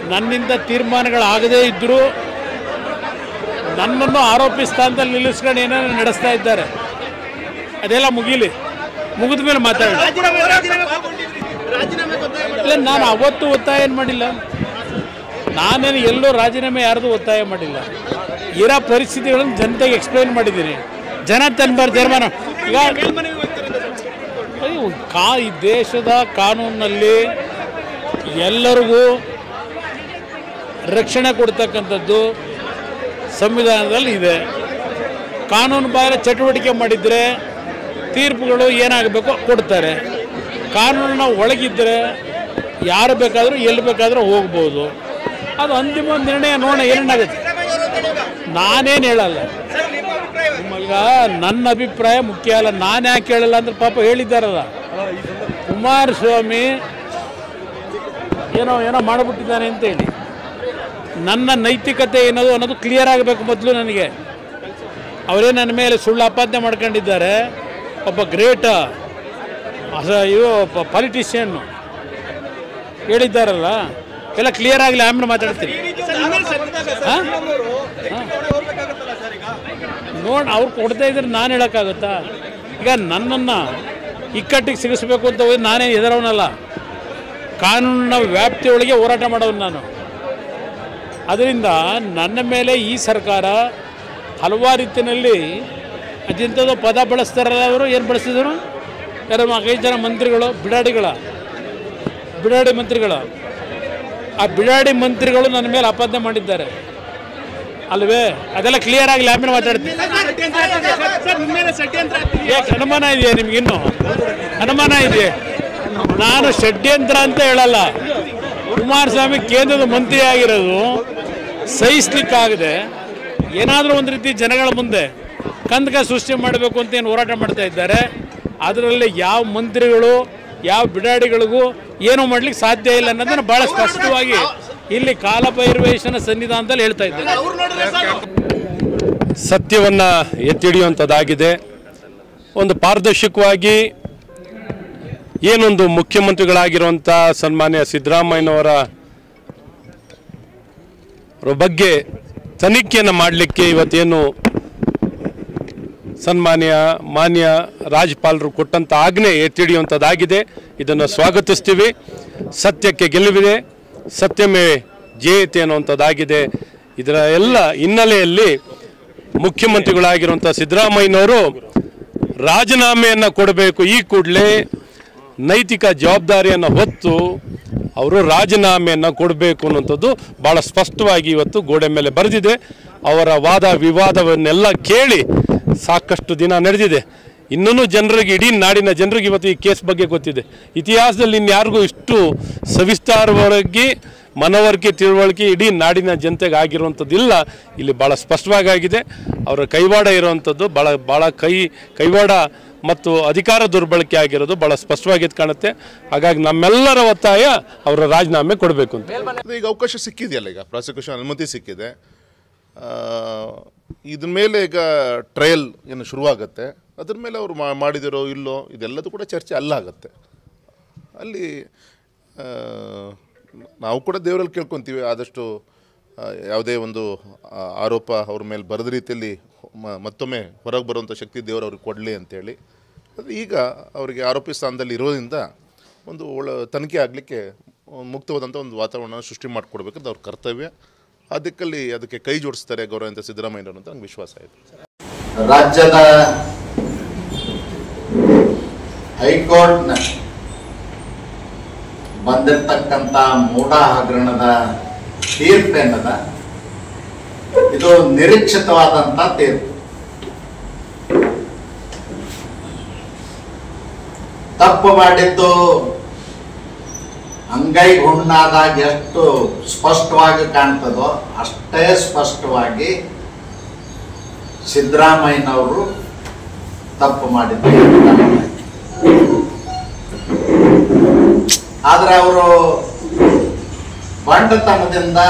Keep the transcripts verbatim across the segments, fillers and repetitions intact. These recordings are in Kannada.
ನನ್ನಿಂದ ತೀರ್ಮಾನಗಳಾಗದೇ ಇದ್ದರೂ ನನ್ನನ್ನು ಆರೋಪಿ ಸ್ಥಾನದಲ್ಲಿ ನಿಲ್ಲಿಸ್ಕೊಂಡು ಏನೇನು ನಡೆಸ್ತಾ ಇದ್ದಾರೆ. ಅದೆಲ್ಲ ಮುಗೀಲಿ, ಮುಗಿದ ಮೇಲೆ ಮಾತಾಡೋಣ. ಇಲ್ಲ, ನಾನು ಅವತ್ತು ಒತ್ತಾಯ ಏನು ಮಾಡಿಲ್ಲ. ನಾನೇನು ಎಲ್ಲೋ ರಾಜೀನಾಮೆ ಯಾರ್ದು ಒತ್ತಾಯ ಮಾಡಿಲ್ಲ. ಇರೋ ಪರಿಸ್ಥಿತಿಗಳನ್ನು ಜನತೆಗೆ ಎಕ್ಸ್ಪ್ಲೈನ್ ಮಾಡಿದ್ದೀನಿ. ಜನ ತನ್ಬಾರ್ದು ತೀರ್ಮಾನ. ಈಗ ಕಾ ಈ ದೇಶದ ಕಾನೂನಿನಲ್ಲಿ ಎಲ್ಲರಿಗೂ ರಕ್ಷಣೆ ಕೊಡ್ತಕ್ಕಂಥದ್ದು ಸಂವಿಧಾನದಲ್ಲಿ ಇದೆ. ಕಾನೂನು ಬಾಹಿರ ಚಟುವಟಿಕೆ ಮಾಡಿದರೆ ತೀರ್ಪುಗಳು ಏನಾಗಬೇಕೋ ಕೊಡ್ತಾರೆ. ಕಾನೂನಿನ ಒಳಗಿದ್ದರೆ ಯಾರು ಬೇಕಾದರೂ ಎಲ್ಲಿ ಬೇಕಾದರೂ ಹೋಗ್ಬೋದು. ಅದು ಅಂತಿಮ ನಿರ್ಣಯ. ನೋಡೋಣ ಏನೇನಾಗುತ್ತೆ. ನಾನೇನು ಹೇಳಲ್ಲ. ಈಗ ನನ್ನ ಅಭಿಪ್ರಾಯ ಮುಖ್ಯ ಅಲ್ಲ. ನಾನು ಯಾಕೆ ಹೇಳಲ್ಲ ಅಂದ್ರೆ ಪಾಪ ಹೇಳಿದ್ದಾರಲ್ಲ, ಕುಮಾರಸ್ವಾಮಿ ಏನೋ ಏನೋ ಮಾಡಿಬಿಟ್ಟಿದ್ದಾನೆ ಅಂತೇಳಿ. ನನ್ನ ನೈತಿಕತೆ ಏನದು ಅನ್ನೋದು ಕ್ಲಿಯರ್ ಆಗಬೇಕು ಮೊದಲು ನನಗೆ. ಅವರೇ ನನ್ನ ಮೇಲೆ ಸುಳ್ಳು ಆಪಾದನೆ ಮಾಡ್ಕೊಂಡಿದ್ದಾರೆ. ಒಬ್ಬ ಗ್ರೇಟ್ ಇವು ಪಾಲಿಟಿಷಿಯನ್ನು ಹೇಳಿದ್ದಾರಲ್ಲ, ಎಲ್ಲ ಕ್ಲಿಯರ್ ಆಗಲಿ, ಆಮೇಲೆ ಮಾತಾಡ್ತೀನಿ. ಹಾಂ ನೋಡಿ, ಅವ್ರು ಕೊಡ್ತಾ ಇದ್ರೆ ನಾನು ಹೇಳೋಕ್ಕಾಗುತ್ತಾ? ಈಗ ನನ್ನನ್ನು ಇಕ್ಕಟ್ಟಿಗೆ ಸಿಗಿಸ್ಬೇಕು ಅಂತ ಹೋಗಿ ನಾನೇ ಎದುರವನಲ್ಲ. ಕಾನೂನಿನ ವ್ಯಾಪ್ತಿಯೊಳಗೆ ಹೋರಾಟ ಮಾಡೋನು ನಾನು. ಅದರಿಂದ ನನ್ನ ಮೇಲೆ ಈ ಸರ್ಕಾರ ಹಲವಾರು ರೀತಿಯಲ್ಲಿ ಅದಿಂಥದ್ದು ಪದ ಬಳಸ್ತಾರಲ್ಲ. ಅವರು ಏನು ಬಳಸಿದರು? ಯಾರು ಐದು ಜನ ಮಂತ್ರಿಗಳು ಬಿಡಾಡಿಗಳ ಬಿಡಾಡಿ ಮಂತ್ರಿಗಳು. ಆ ಬಿಡಾಡಿ ಮಂತ್ರಿಗಳು ನನ್ನ ಮೇಲೆ ಆಪಾದನೆ ಮಾಡಿದ್ದಾರೆ ಅಲ್ವೇ? ಅದೆಲ್ಲ ಕ್ಲಿಯರ್ ಆಗಲಿ, ಆಮೇಲೆ ಮಾತಾಡ್ತೀನಿ. ಯಾಕೆ ಅನುಮಾನ ಇದೆಯಾ ನಿಮಗಿನ್ನು? ಅನುಮಾನ ಇದೆಯಾ? ನಾನು ಷಡ್ಯಂತ್ರ ಅಂತ ಹೇಳಲ್ಲ. ಕುಮಾರಸ್ವಾಮಿ ಕೇಂದ್ರದ ಮಂತ್ರಿ ಆಗಿರೋದು ಸಹಿಸ್ಲಿಕ್ಕಾಗದೆ ಏನಾದರೂ ಒಂದು ರೀತಿ ಜನಗಳ ಮುಂದೆ ಕಂದಕ ಸೃಷ್ಟಿ ಮಾಡಬೇಕು ಅಂತ ಏನು ಹೋರಾಟ ಮಾಡ್ತಾ ಇದ್ದಾರೆ. ಅದರಲ್ಲಿ ಯಾವ ಮಂತ್ರಿಗಳು ಯಾವ ಬಿಡಾಡಿಗಳಿಗೂ ಏನೂ ಮಾಡ್ಲಿಕ್ಕೆ ಸಾಧ್ಯ ಇಲ್ಲ ಅನ್ನೋದನ್ನು ಭಾಳ ಸ್ಪಷ್ಟವಾಗಿ ಇಲ್ಲಿ ಕಾಲಭೈರವೇಶ್ವರನ ಸನ್ನಿಧಾನದಲ್ಲಿ ಹೇಳ್ತಾ ಇದ್ದಾರೆ. ಸತ್ಯವನ್ನು ಎತ್ತಿಡಿಯುವಂಥದ್ದಾಗಿದೆ. ಒಂದು ಪಾರದರ್ಶಕವಾಗಿ ಏನೊಂದು ಮುಖ್ಯಮಂತ್ರಿಗಳಾಗಿರುವಂಥ ಸನ್ಮಾನ್ಯ ಸಿದ್ದರಾಮಯ್ಯನವರ ಬಗ್ಗೆ ತನಿಖೆಯನ್ನು ಮಾಡಲಿಕ್ಕೆ ಇವತ್ತೇನು ಸನ್ಮಾನ್ಯ ಮಾನ್ಯ ರಾಜ್ಯಪಾಲರು ಕೊಟ್ಟಂಥ ಆಜ್ಞೆ ಎತ್ತಿಡಿಯುವಂಥದ್ದಾಗಿದೆ. ಇದನ್ನು ಸ್ವಾಗತಿಸ್ತೀವಿ. ಸತ್ಯಕ್ಕೆ ಗೆಲುವಿದೆ, ಸತ್ಯಮೇ ಜಯತೆ ಅನ್ನುವಂಥದ್ದಾಗಿದೆ. ಇದರ ಎಲ್ಲ ಹಿನ್ನೆಲೆಯಲ್ಲಿ ಮುಖ್ಯಮಂತ್ರಿಗಳಾಗಿರುವಂಥ ಸಿದ್ದರಾಮಯ್ಯನವರು ರಾಜೀನಾಮೆಯನ್ನು ಕೊಡಬೇಕು. ಈ ಕೂಡಲೇ ನೈತಿಕ ಜವಾಬ್ದಾರಿಯನ್ನು ಹೊತ್ತು ಅವರು ರಾಜೀನಾಮೆಯನ್ನು ಕೊಡಬೇಕು ಅನ್ನುವಂಥದ್ದು ಭಾಳ ಸ್ಪಷ್ಟವಾಗಿ ಇವತ್ತು ಗೋಡೆ ಮೇಲೆ ಬರೆದಿದೆ. ಅವರ ವಾದ ವಿವಾದವನ್ನೆಲ್ಲ ಕೇಳಿ ಸಾಕಷ್ಟು ದಿನ ನಡೆದಿದೆ. ಇನ್ನೂ ಜನರಿಗೆ, ಇಡೀ ನಾಡಿನ ಜನರಿಗೆ ಇವತ್ತು ಈ ಕೇಸ್ ಬಗ್ಗೆ ಗೊತ್ತಿದೆ. ಇತಿಹಾಸದಲ್ಲಿ ಇನ್ಯಾರಿಗೂ ಇಷ್ಟು ಸವಿಸ್ತಾರವಾಗಿ ಮನವರಿಕೆ ತಿಳುವಳಿಕೆ ಇಡೀ ನಾಡಿನ ಜನತೆಗೆ ಆಗಿರುವಂಥದ್ದಿಲ್ಲ. ಇಲ್ಲಿ ಭಾಳ ಸ್ಪಷ್ಟವಾಗಿದೆ. ಅವರ ಕೈವಾಡ ಇರುವಂಥದ್ದು ಭಾಳ ಭಾಳ ಕೈ ಕೈವಾಡ ಮತ್ತು ಅಧಿಕಾರ ದುರ್ಬಳಕೆ ಆಗಿರೋದು ಭಾಳ ಸ್ಪಷ್ಟವಾಗಿ ಕಾಣುತ್ತೆ. ಹಾಗಾಗಿ ನಮ್ಮೆಲ್ಲರ ಒತ್ತಾಯ ಅವರ ರಾಜೀನಾಮೆ ಕೊಡಬೇಕು ಅಂತ. ಈಗ ಅವಕಾಶ ಸಿಕ್ಕಿದೆಯಲ್ಲ, ಈಗ ಪ್ರಾಸಿಕ್ಯೂಷನ್ ಅನುಮತಿ ಸಿಕ್ಕಿದೆ. ಇದ್ರ ಮೇಲೆ ಈಗ ಟ್ರಯಲ್ ಏನು ಶುರುವಾಗುತ್ತೆ. ಅದ್ರ ಮೇಲೆ ಅವರು ಮಾಡಿದಿರೋ ಇಲ್ಲೋ ಇದೆಲ್ಲದೂ ಕೂಡ ಚರ್ಚೆ ಅಲ್ಲಾಗುತ್ತೆ. ಅಲ್ಲಿ ನಾವು ಕೂಡ ದೇವರಲ್ಲಿ ಕೇಳ್ಕೊತೀವಿ, ಆದಷ್ಟು ಯಾವುದೇ ಒಂದು ಆರೋಪ ಅವ್ರ ಮೇಲೆ ಬರದ ರೀತಿಯಲ್ಲಿ ಮತ್ತೊಮ್ಮೆ ಹೊರಗೆ ಬರುವಂಥ ಶಕ್ತಿ ದೇವರು ಅವ್ರಿಗೆ ಕೊಡಲಿ ಅಂತೇಳಿ. ಅದು ಈಗ ಅವರಿಗೆ ಆರೋಪಿ ಸ್ಥಾನದಲ್ಲಿ ಇರೋದ್ರಿಂದ ಒಂದು ಒಳ್ಳೆ ತನಿಖೆ ಆಗಲಿಕ್ಕೆ ಮುಕ್ತವಾದಂಥ ಒಂದು ವಾತಾವರಣ ಸೃಷ್ಟಿ ಮಾಡಿಕೊಡ್ಬೇಕಂತ ಅವ್ರ ಕರ್ತವ್ಯ. ಅದಕ್ಕಲ್ಲಿ ಅದಕ್ಕೆ ಕೈ ಜೋಡಿಸ್ತಾರೆ ಗೌರವಂತ ಸಿದ್ದರಾಮಯ್ಯ ಅಂತ ನಂಗೆ ವಿಶ್ವಾಸ ಇದೆ. ರಾಜ್ಯದ ಹೈಕೋರ್ಟ್ನ ಬಂದಿರತಕ್ಕಂಥ ಮೂಢ ಹಗರಣದ ತೀರ್ಪೇನದ ಇದು ನಿರೀಕ್ಷಿತವಾದಂಥ ತೀರ್ಪು. ತಪ್ಪು ಮಾಡಿದ್ದು ಅಂಗೈ ಹುಣ್ಣಾದಾಗ ಎಷ್ಟು ಸ್ಪಷ್ಟವಾಗಿ ಕಾಣ್ತದೋ ಅಷ್ಟೇ ಸ್ಪಷ್ಟವಾಗಿ ಸಿದ್ದರಾಮಯ್ಯನವರು ತಪ್ಪು ಮಾಡಿದ್ದಾರೆ. ಆದರೆ ಅವರು ಬಂಡತನದಿಂದ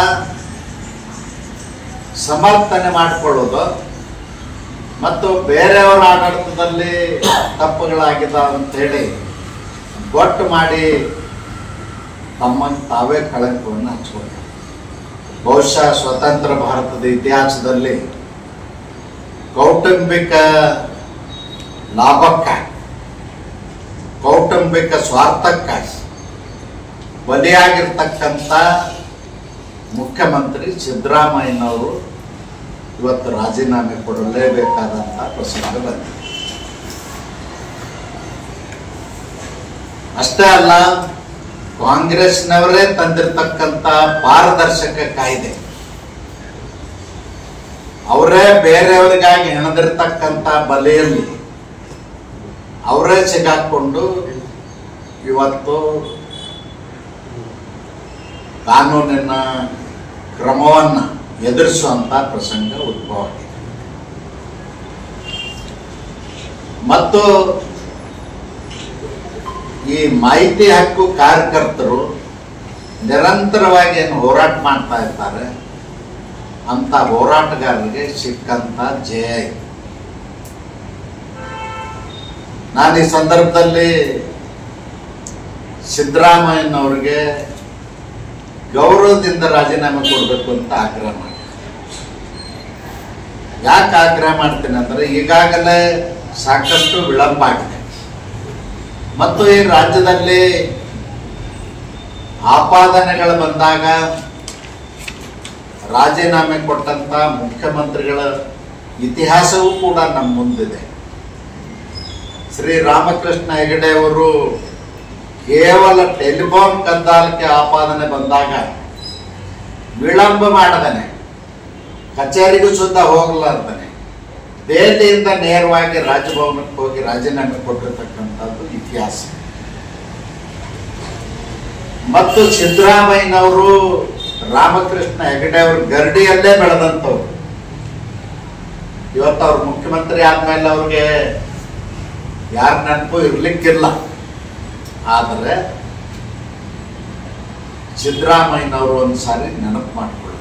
ಸಮರ್ಥನೆ ಮಾಡಿಕೊಳ್ಳೋದು ಮತ್ತು ಬೇರೆಯವರ ಆಡಳಿತದಲ್ಲಿ ತಪ್ಪುಗಳಾಗಿದ್ದಾವೆ ಅಂತೇಳಿ ಒಟ್ಟು ಮಾಡಿ ತಮ್ಮ ತಾವೇ ಕಳಂಕವನ್ನು ಹಚ್ಕೊಳ್ತಾರೆ. ಬಹುಶಃ ಸ್ವತಂತ್ರ ಭಾರತದ ಇತಿಹಾಸದಲ್ಲಿ ಕೌಟುಂಬಿಕ ಲಾಭಕ್ಕಾಗಿ, ಕೌಟುಂಬಿಕ ಸ್ವಾರ್ಥಕ್ಕಾಗಿ ಬಲಿಯಾಗಿರ್ತಕ್ಕಂಥ ಮುಖ್ಯಮಂತ್ರಿ ಸಿದ್ದರಾಮಯ್ಯನವರು ಇವತ್ತು ರಾಜೀನಾಮೆ ಕೊಡಲೇಬೇಕಾದಂಥ ಪ್ರಸಂಗ ಬಂದಿದೆ. ಅಷ್ಟೇ ಅಲ್ಲ, ಕಾಂಗ್ರೆಸ್ನವರೇ ತಂದಿರತಕ್ಕಂಥ ಪಾರದರ್ಶಕ ಕಾಯ್ದೆ, ಅವರೇ ಬೇರೆಯವರಿಗಾಗಿ ಹೆಣದಿರ್ತಕ್ಕಂಥ ಬಲೆಯಲ್ಲಿ ಅವರೇ ಸಿಗಾಕೊಂಡು ಇವತ್ತು ಕಾನೂನಿನ ಕ್ರಮವನ್ನು ಎದುರಿಸುವಂಥ ಪ್ರಸಂಗ ಉದ್ಭವ ಆಗಿದೆ. ಮತ್ತು ಈ ಮಾಹಿತಿ ಹಕ್ಕು ಕಾರ್ಯಕರ್ತರು ನಿರಂತರವಾಗಿ ಏನು ಹೋರಾಟ ಮಾಡ್ತಾ ಇರ್ತಾರೆ ಅಂತ ಹೋರಾಟಗಾರರಿಗೆ ಸಿಕ್ಕಂತ ಜಯ. ನಾನು ಈ ಸಂದರ್ಭದಲ್ಲಿ ಸಿದ್ದರಾಮಯ್ಯನವ್ರಿಗೆ ಗೌರವದಿಂದ ರಾಜೀನಾಮೆ ಕೊಡಬೇಕು ಅಂತ ಆಗ್ರಹ ಮಾಡಿ. ಯಾಕೆ ಆಗ್ರಹ ಮಾಡ್ತೀನಿ ಅಂದರೆ, ಈಗಾಗಲೇ ಸಾಕಷ್ಟು ವಿಳಂಬ ಆಗಿದೆ ಮತ್ತು ಈ ರಾಜ್ಯದಲ್ಲಿ ಆಪಾದನೆಗಳು ಬಂದಾಗ ರಾಜೀನಾಮೆ ಕೊಟ್ಟಂತ ಮುಖ್ಯಮಂತ್ರಿಗಳ ಇತಿಹಾಸವೂ ಕೂಡ ನಮ್ಮ ಮುಂದಿದೆ. ಶ್ರೀ ರಾಮಕೃಷ್ಣ ಹೆಗಡೆ ಅವರು ಕೇವಲ ಟೆಲಿಫೋನ್ ಕದ್ದಾಲಿಕೆ ಆಪಾದನೆ ಬಂದಾಗ ವಿಳಂಬ ಮಾಡದನೆ, ಕಚೇರಿಗೂ ಸುದ್ದ ಹೋಗಲಾರ್ದನೆ ದೆಹಲಿಯಿಂದ ನೇರವಾಗಿ ರಾಜಭವನಕ್ಕೆ ಹೋಗಿ ರಾಜೀನಾಮೆ ಕೊಟ್ಟಿರ್ತಕ್ಕಂಥದ್ದು ಇತಿಹಾಸ. ಮತ್ತು ಸಿದ್ದರಾಮಯ್ಯನವರು ರಾಮಕೃಷ್ಣ ಹೆಗಡೆ ಅವರು ಗರಡಿಯಲ್ಲೇ ಬೆಳೆದಂಥವ್ರು. ಇವತ್ತು ಅವ್ರು ಮುಖ್ಯಮಂತ್ರಿ ಆದ್ಮೇಲೆ ಅವ್ರಿಗೆ ಯಾರ ನೆನಪು ಇರ್ಲಿಕ್ಕಿಲ್ಲ. ಆದರೆ ಸಿದ್ದರಾಮಯ್ಯನವರು ಒಂದು ಸಾರಿ ನೆನಪು ಮಾಡಿಕೊಳ್ಳ,